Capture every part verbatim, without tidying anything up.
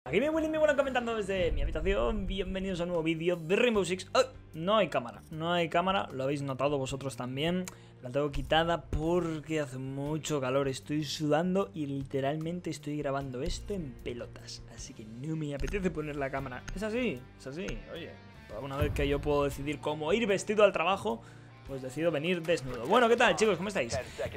Aquí me Willy, me bueno comentando desde mi habitación. Bienvenidos a un nuevo vídeo de Rainbow Six. ¡Oh! No hay cámara, no hay cámara, lo habéis notado vosotros también. La tengo quitada porque hace mucho calor, estoy sudando y literalmente estoy grabando esto en pelotas. Así que no me apetece poner la cámara. Es así, es así, oye. Una vez que yo puedo decidir cómo ir vestido al trabajo, pues decido venir desnudo. Bueno, ¿qué tal, chicos? ¿Cómo estáis?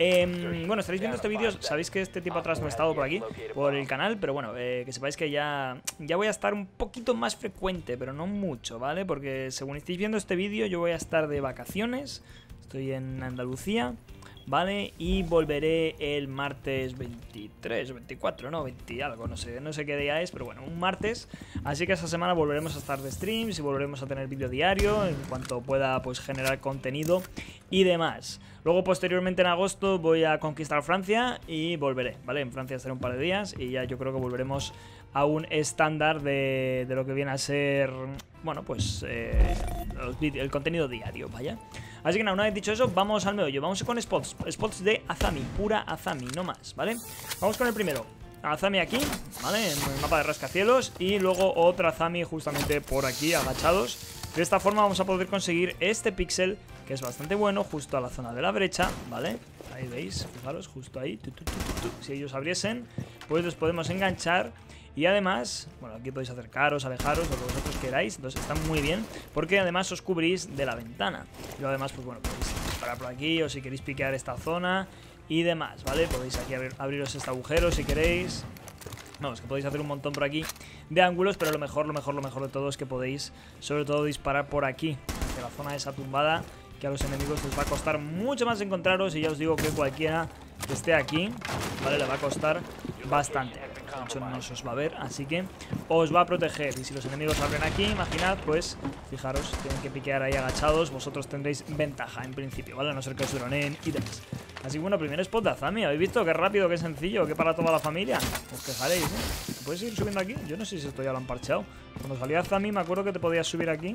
Eh, bueno, estaréis viendo este vídeo. Sabéis que este tiempo atrás no he estado por aquí, por el canal, pero bueno, eh, que sepáis que ya, ya voy a estar un poquito más frecuente, pero no mucho, ¿vale? Porque según estéis viendo este vídeo, yo voy a estar de vacaciones. Estoy en Andalucía, ¿vale? Y volveré el martes veintitrés o veinticuatro, no, veinte algo, no sé, no sé qué día es, pero bueno, un martes. Así que esa semana volveremos a estar de streams y volveremos a tener vídeo diario en cuanto pueda, pues, generar contenido y demás. Luego, posteriormente en agosto, voy a conquistar Francia y volveré, ¿vale? En Francia estaré un par de días y ya yo creo que volveremos a un estándar de, de lo que viene a ser, bueno, pues eh, el contenido diario, vaya. Así que nada, una vez dicho eso, vamos al meollo. Vamos con spots, spots de Azami, pura Azami, no más, ¿vale? Vamos con el primero. Azami aquí, ¿vale? En el mapa de rascacielos. Y luego otra Azami justamente por aquí, agachados. De esta forma vamos a poder conseguir este píxel, que es bastante bueno, justo a la zona de la brecha, ¿vale? Ahí veis, fijaros, justo ahí. Tu, tu, tu, tu, tu. Si ellos abriesen, pues los podemos enganchar. Y además, bueno, aquí podéis acercaros, alejaros, lo que vosotros queráis. Entonces está muy bien, porque además os cubrís de la ventana. Y además, pues bueno, podéis disparar por aquí, o si queréis piquear esta zona y demás, ¿vale? Podéis aquí abrir, abriros este agujero si queréis. Vamos, que podéis hacer un montón por aquí de ángulos, pero lo mejor, lo mejor, lo mejor de todo es que podéis, sobre todo, disparar por aquí, hacia la zona esa tumbada, que a los enemigos les va a costar mucho más encontraros. Y ya os digo que cualquiera que esté aquí, ¿vale? Le va a costar bastante. De hecho, no se os va a ver, así que os va a proteger. Y si los enemigos abren aquí, imaginad, pues, fijaros, tienen que piquear ahí agachados. Vosotros tendréis ventaja, en principio, ¿vale? A no ser que os droneen y demás. Así que bueno, primer spot de Azami. ¿Habéis visto qué rápido, qué sencillo, qué para toda la familia? Os quejaréis, ¿eh? ¿Puedes ir subiendo aquí? Yo no sé si esto ya lo han parcheado. Cuando salía Azami me acuerdo que te podías subir aquí.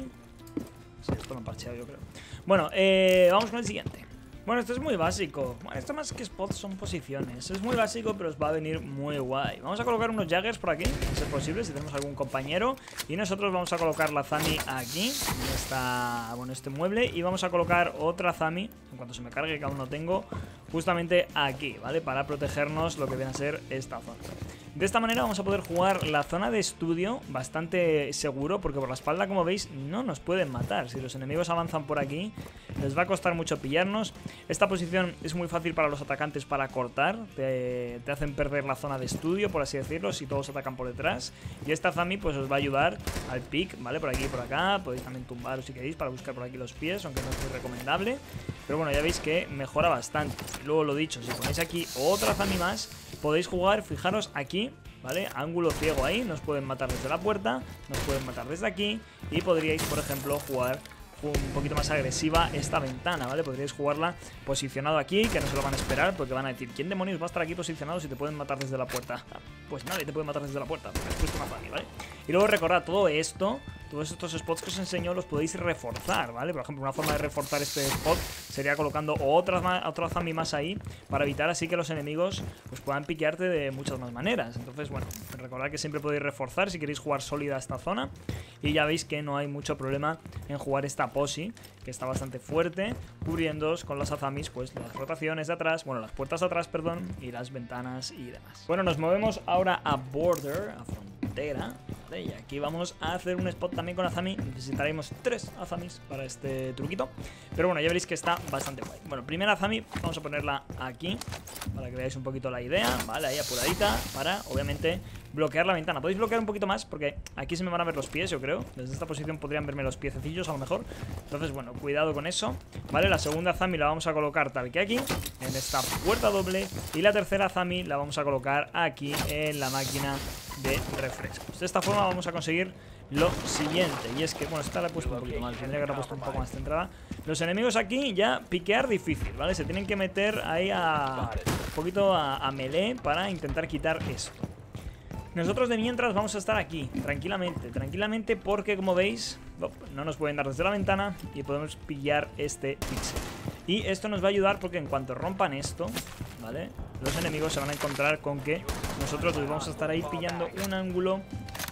Sí, esto lo han parcheado, yo creo. Bueno, eh, vamos con el siguiente. Bueno, esto es muy básico. Bueno, esto más que spots son posiciones. Es muy básico, pero os va a venir muy guay. Vamos a colocar unos Jaggers por aquí, si es posible, si tenemos algún compañero. Y nosotros vamos a colocar la Azami aquí, en esta, bueno, este mueble. Y vamos a colocar otra Azami, en cuanto se me cargue, que aún no tengo, justamente aquí, ¿vale? Para protegernos lo que viene a ser esta zona. De esta manera vamos a poder jugar la zona de estudio bastante seguro, porque por la espalda, como veis, no nos pueden matar. Si los enemigos avanzan por aquí, les va a costar mucho pillarnos. Esta posición es muy fácil para los atacantes para cortar. Te, te hacen perder la zona de estudio, por así decirlo, si todos atacan por detrás. Y esta Azami pues os va a ayudar al pick, ¿vale? Por aquí y por acá. Podéis también tumbaros si queréis para buscar por aquí los pies, aunque no es muy recomendable. Pero bueno, ya veis que mejora bastante. Y luego lo dicho, si ponéis aquí otra Azami más, podéis jugar, fijaros aquí, ¿vale? Ángulo ciego ahí, nos pueden matar desde la puerta, nos pueden matar desde aquí. Y podríais, por ejemplo, jugar un poquito más agresiva esta ventana, ¿vale? Podríais jugarla posicionado aquí, que no se lo van a esperar, porque van a decir, ¿quién demonios va a estar aquí posicionado si te pueden matar desde la puerta? Pues nadie te puede matar desde la puerta, porque has puesto una Azami, ¿vale? Y luego recordad, todo esto, todos estos spots que os enseño los podéis reforzar, ¿vale? Por ejemplo, una forma de reforzar este spot sería colocando otra, otra Azami más ahí, para evitar así que los enemigos pues puedan piquearte de muchas más maneras. Entonces, bueno, recordad que siempre podéis reforzar si queréis jugar sólida esta zona. Y ya veis que no hay mucho problema en jugar esta posi, que está bastante fuerte, cubriéndoos con las Azamis, pues las rotaciones de atrás, bueno, las puertas de atrás, perdón, y las ventanas y demás. Bueno, nos movemos ahora a border, a frontera, ¿vale? Y aquí vamos a hacer un spot también con Azami. Necesitaremos tres Azamis para este truquito, pero bueno, ya veréis que está bastante guay. Bueno, primera Azami, vamos a ponerla aquí, para que veáis un poquito la idea, ¿vale? Ahí apuradita, para, obviamente, bloquear la ventana. Podéis bloquear un poquito más, porque aquí se me van a ver los pies, yo creo. Desde esta posición podrían verme los piececillos a lo mejor. Entonces, bueno, cuidado con eso, ¿vale? La segunda Azami la vamos a colocar tal que aquí, en esta puerta doble. Y la tercera Azami la vamos a colocar aquí, en la máquina de refrescos. De esta forma vamos a conseguir lo siguiente. Y es que, bueno, esta la he puesto un poquito mal, tendría que haberla puesto un poco más centrada. Los enemigos aquí ya piquear difícil, ¿vale? Se tienen que meter ahí a un poquito a, a melee para intentar quitar esto. Nosotros de mientras vamos a estar aquí, tranquilamente, tranquilamente, porque como veis, no nos pueden dar desde la ventana y podemos pillar este pixel. Y esto nos va a ayudar porque en cuanto rompan esto, ¿vale? Los enemigos se van a encontrar con que nosotros les vamos a estar ahí pillando un ángulo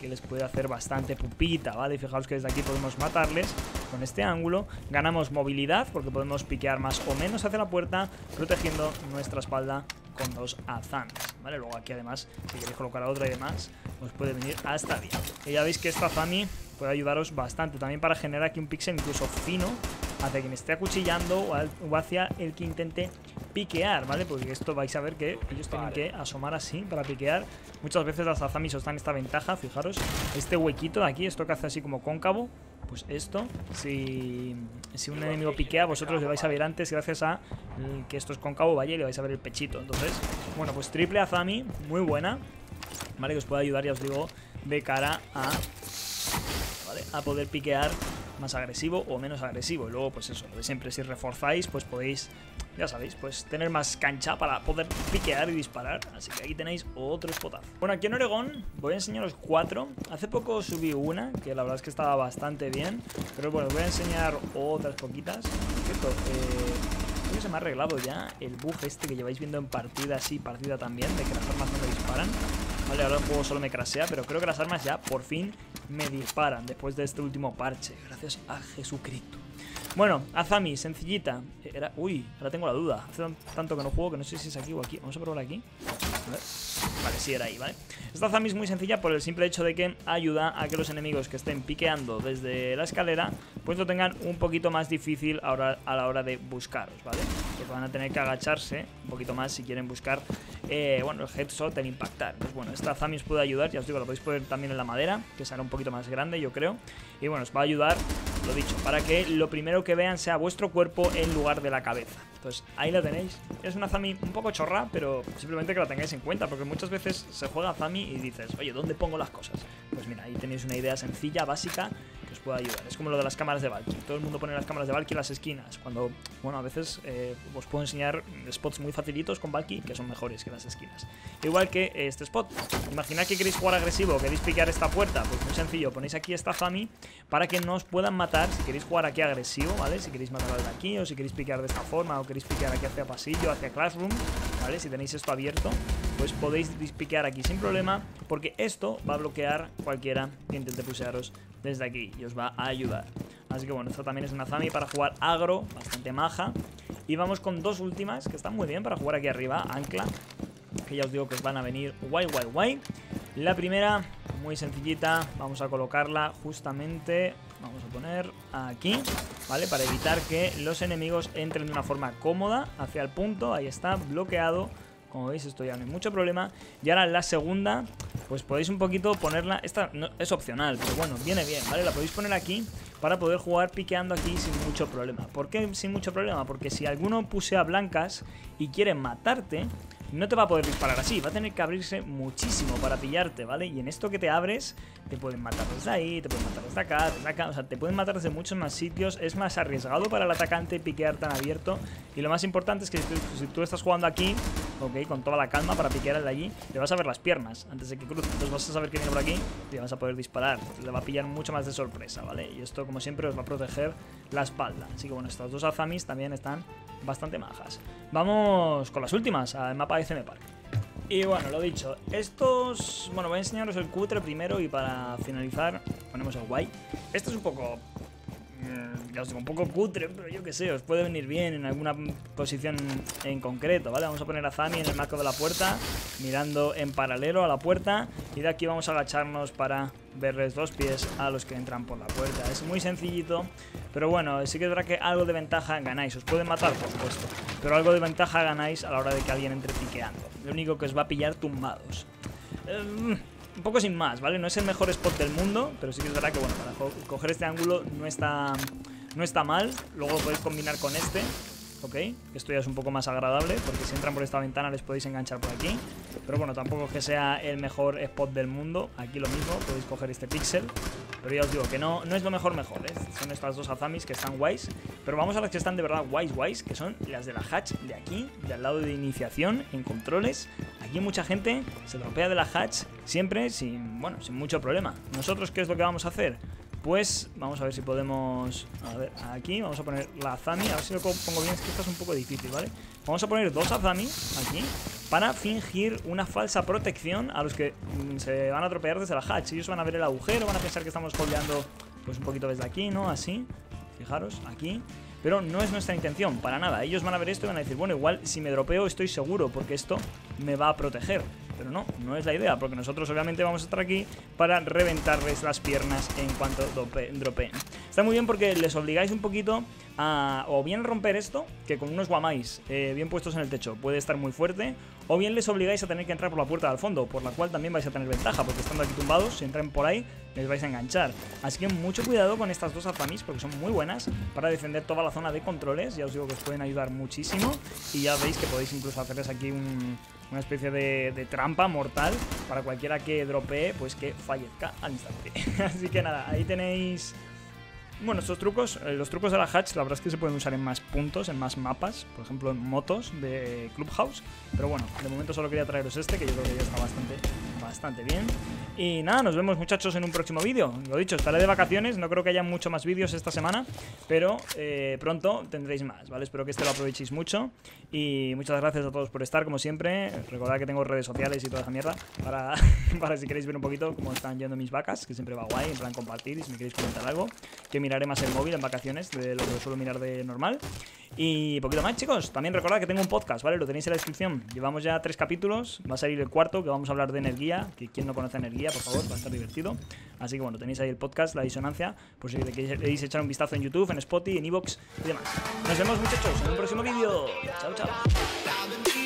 que les puede hacer bastante pupita, ¿vale? Fijaos que desde aquí podemos matarles con este ángulo. Ganamos movilidad porque podemos piquear más o menos hacia la puerta, protegiendo nuestra espalda con dos azamis, ¿vale? Luego aquí además, si queréis colocar a otra y demás, os puede venir hasta bien. Y ya veis que esta azami puede ayudaros bastante también para generar aquí un píxel incluso fino hacia quien esté acuchillando o, al, o hacia el que intente piquear, ¿vale? Porque esto vais a ver que ellos tienen que asomar así para piquear. Muchas veces las azamis os dan esta ventaja, fijaros, este huequito de aquí, esto que hace así como cóncavo. Pues esto, si, si un enemigo piquea, vosotros le vais a ver antes gracias a que esto es cóncavo, vaya, y le vais a ver el pechito. Entonces, bueno, pues triple azami, muy buena, ¿vale? Que os puede ayudar, ya os digo, de cara a, ¿vale? a poder piquear más agresivo o menos agresivo. Y luego, pues eso, lo de siempre, si reforzáis, pues podéis, ya sabéis, pues tener más cancha para poder piquear y disparar. Así que aquí tenéis otro spotazo. Bueno, aquí en Oregón voy a enseñaros cuatro. Hace poco subí una, que la verdad es que estaba bastante bien. Pero bueno, os voy a enseñar otras poquitas. Por cierto, eh, creo que se me ha arreglado ya el bug este que lleváis viendo en partida, sí, partida también, de que las armas no me disparan. Vale, ahora el juego solo me crasea, pero creo que las armas ya por fin me disparan después de este último parche. Gracias a Jesucristo. Bueno, azami, sencillita. Era, uy, ahora tengo la duda. Hace tanto que no juego que no sé si es aquí o aquí. Vamos a probar aquí. A ver. Vale, sí, era ahí, ¿vale? Esta azami es muy sencilla por el simple hecho de que ayuda a que los enemigos que estén piqueando desde la escalera pues lo tengan un poquito más difícil ahora a la hora de buscaros, ¿vale? Que van a tener que agacharse un poquito más si quieren buscar, eh, bueno, el headshot, el impactar. Pues bueno, esta azami os puede ayudar, ya os digo, lo podéis poner también en la madera, que será un poquito más grande, yo creo. Y bueno, os va a ayudar, lo dicho, para que lo primero que vean sea vuestro cuerpo en lugar de la cabeza. Entonces, ahí la tenéis. Es una azami un poco chorra, pero simplemente que la tengáis en cuenta, porque muchas veces se juega azami y dices, oye, ¿dónde pongo las cosas? Pues mira, ahí tenéis una idea sencilla, básica, que os puede ayudar. Es como lo de las cámaras de Valkyrie. Todo el mundo pone las cámaras de Valkyrie en las esquinas, cuando, bueno, a veces eh, os puedo enseñar spots muy facilitos con Valkyrie que son mejores que las esquinas. Igual que este spot. Imaginad que queréis jugar agresivo, queréis piquear esta puerta, pues muy sencillo, ponéis aquí esta azami para que no os puedan matar si queréis jugar aquí agresivo, ¿vale? Si queréis matar de aquí, o si queréis piquear de esta forma, o queréis piquear aquí hacia pasillo, hacia classroom, ¿vale? Si tenéis esto abierto, pues podéis piquear aquí sin problema, porque esto va a bloquear cualquiera que intente pusearos desde aquí y os va a ayudar. Así que bueno, esto también es una azami para jugar agro, bastante maja. Y vamos con dos últimas que están muy bien para jugar aquí arriba, ancla, que ya os digo que os van a venir guay, guay, guay. La primera, muy sencillita, vamos a colocarla justamente, vamos a poner aquí, ¿vale? Para evitar que los enemigos entren de una forma cómoda hacia el punto, ahí está, bloqueado. Como veis, esto ya no hay mucho problema. Y ahora la segunda, pues podéis un poquito ponerla. Esta no, es opcional, pero bueno, viene bien, ¿vale? La podéis poner aquí para poder jugar piqueando aquí sin mucho problema. ¿Por qué sin mucho problema? Porque si alguno pusea blancas y quiere matarte, no te va a poder disparar así, va a tener que abrirse muchísimo para pillarte, ¿vale? Y en esto que te abres, te pueden matar desde ahí, te pueden matar desde acá, desde acá, o sea, te pueden matar desde muchos más sitios. Es más arriesgado para el atacante piquear tan abierto. Y lo más importante es que si tú, si tú estás jugando aquí, ok, con toda la calma para piquear al de allí, le vas a ver las piernas antes de que cruce. Entonces vas a saber que viene por aquí y le vas a poder disparar. Le va a pillar mucho más de sorpresa, ¿vale? Y esto, como siempre, os va a proteger la espalda. Así que bueno, estas dos azamis también están bastante majas. Vamos con las últimas, al mapa de C M Park. Y bueno, lo dicho, estos... Bueno, voy a enseñaros el cutre primero y para finalizar ponemos el guay. Esto es un poco... Ya os digo, un poco cutre, pero yo que sé, os puede venir bien en alguna posición en concreto, ¿vale? Vamos a poner a Zami en el marco de la puerta, mirando en paralelo a la puerta, y de aquí vamos a agacharnos para verles los pies a los que entran por la puerta. Es muy sencillito, pero bueno, sí que es verdad que algo de ventaja ganáis. Os pueden matar, por supuesto, pero algo de ventaja ganáis a la hora de que alguien entre piqueando. Lo único que os va a pillar tumbados. Eh, Un poco sin más, ¿vale? No es el mejor spot del mundo, pero sí que es verdad que, bueno, para coger este ángulo no está, no está mal. Luego lo podéis combinar con este, ¿ok? Esto ya es un poco más agradable, porque si entran por esta ventana les podéis enganchar por aquí. Pero bueno, tampoco es que sea el mejor spot del mundo. Aquí lo mismo, podéis coger este píxel. Pero ya os digo que no, no es lo mejor mejor, ¿eh? Son estas dos azamis que están guays. Pero vamos a las que están de verdad guays, guays, que son las de la hatch de aquí, del lado de iniciación, en controles. Aquí mucha gente se dropea de la hatch siempre sin, bueno, sin mucho problema. ¿Nosotros qué es lo que vamos a hacer? Pues vamos a ver si podemos... A ver, aquí vamos a poner la azami. A ver si lo pongo bien, es que esta es un poco difícil, ¿vale? Vamos a poner dos azami aquí para fingir una falsa protección a los que mm, se van a atropellar desde la hatch. Ellos van a ver el agujero, van a pensar que estamos holdeando pues un poquito desde aquí, ¿no? Así, fijaros, aquí. Pero no es nuestra intención, para nada. Ellos van a ver esto y van a decir, bueno, igual si me dropeo estoy seguro porque esto me va a proteger. Pero no, no es la idea, porque nosotros obviamente vamos a estar aquí para reventarles las piernas en cuanto dropeen. Está muy bien porque les obligáis un poquito a o bien romper esto, que con unos guamáis eh, bien puestos en el techo puede estar muy fuerte, o bien les obligáis a tener que entrar por la puerta del fondo, por la cual también vais a tener ventaja, porque estando aquí tumbados, si entran por ahí, les vais a enganchar. Así que mucho cuidado con estas dos Azamis, porque son muy buenas para defender toda la zona de controles. Ya os digo que os pueden ayudar muchísimo, y ya veis que podéis incluso hacerles aquí un... una especie de, de trampa mortal para cualquiera que dropee, pues que fallezca al instante. Así que nada, ahí tenéis... Bueno, estos trucos, eh, los trucos de la hatch, la verdad es que se pueden usar en más puntos, en más mapas, por ejemplo en motos de Clubhouse. Pero bueno, de momento solo quería traeros este, que yo creo que ya está bastante, bastante bien. Y nada, nos vemos muchachos en un próximo vídeo. Lo dicho, estaré de vacaciones, no creo que haya mucho más vídeos esta semana, pero eh, pronto tendréis más, ¿vale? Espero que este lo aprovechéis mucho. Y muchas gracias a todos por estar, como siempre. Recordad que tengo redes sociales y toda esa mierda para, para si queréis ver un poquito cómo están yendo mis vacas, que siempre va guay, en plan compartir, y si me queréis comentar algo, que miraré más el móvil en vacaciones de lo que suelo mirar de normal. Y poquito más, chicos. También recordad que tengo un podcast, ¿vale? Lo tenéis en la descripción. Llevamos ya tres capítulos, va a salir el cuarto, que vamos a hablar de energía, que quien no conoce energía, por favor, va a estar divertido. Así que bueno, tenéis ahí el podcast, La Disonancia, por si queréis echar un vistazo en YouTube, en Spotify, en iVoox y demás. Nos vemos, muchachos, en un próximo vídeo. Chao, chao.